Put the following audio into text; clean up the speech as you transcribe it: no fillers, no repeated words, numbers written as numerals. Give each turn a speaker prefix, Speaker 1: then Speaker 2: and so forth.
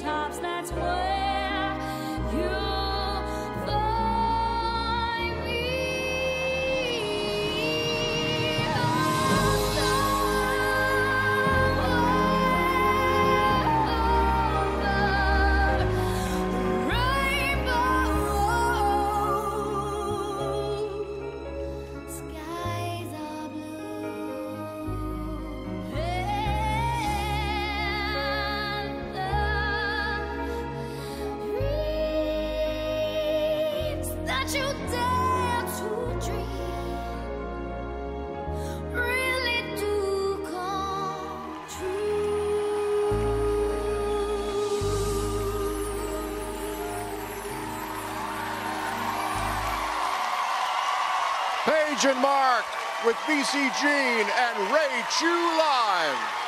Speaker 1: treetops, that's where you'll find me. That you dare to dream really do come true.
Speaker 2: Paige and Mark with VC Jean and Ray Chew live.